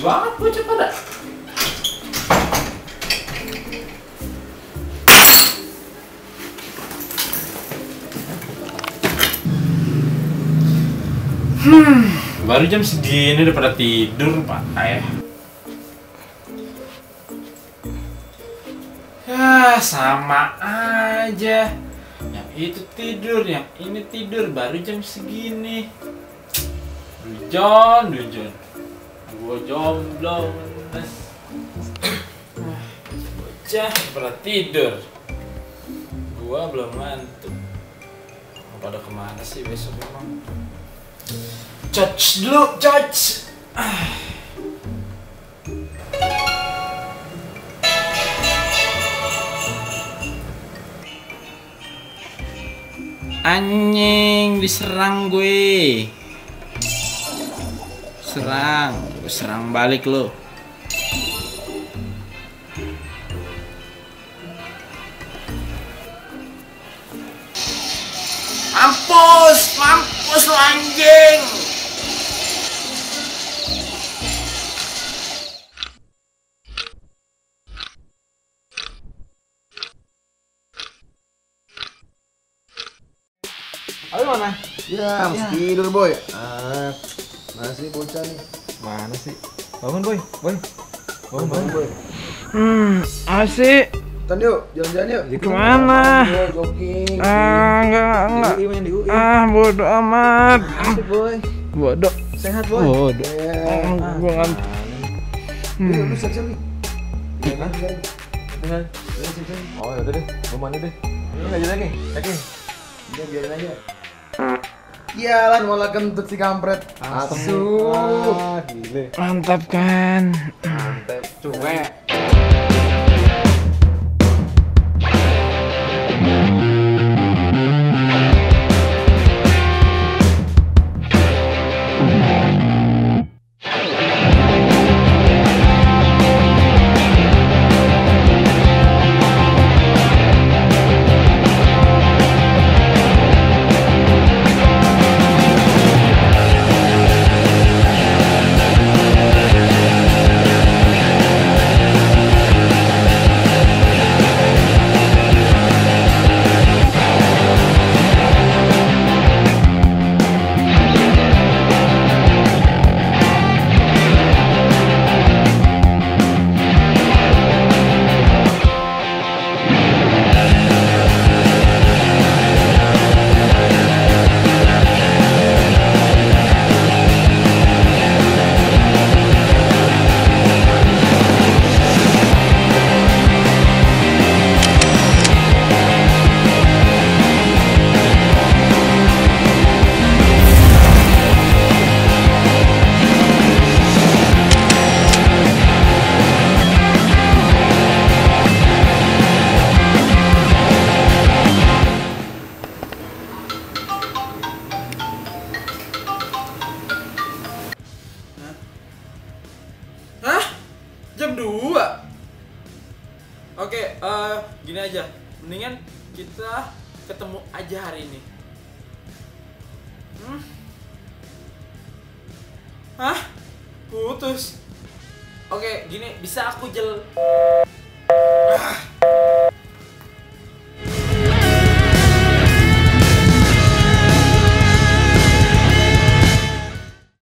banget bocah pada. Baru jam segini udah pada tidur, Pak. Ya, sama aja. Yang itu tidur, yang ini tidur, baru jam segini. Dujon. Gua jomblo. Bocah pada tidur. Gua belum ngantuk. Pada kemana sih besok memang? Charge dulu, charge. Anjing, diserang gue. Serang balik lo. Mampus lo anjing. Ayo mana? Ya, mesti tidur boy. Mana sih bocah nih? Mana sih? Bangun boy. Bangun boy. Asik. Tan yuk, jalan-jalan yuk. Kemana? Jogging. Enggak. Di UI. Bodo amat. Asik boy. Bodoh. Sehat boy. Bodoh. Gua ngantuk. Yuk, lu siap-siap nih. Dengan. Oh ya udah deh, gua mandi deh. Lu enggak jadi lagi. Yakin? Udah biarin aja. Iyalah malah kentut si kampret. Asu. Gile. Mantap kan? Mantep. Cuek. Jam 2. Oke, gini aja. Mendingan kita ketemu aja hari ini. Hah? Putus. Oke, gini bisa aku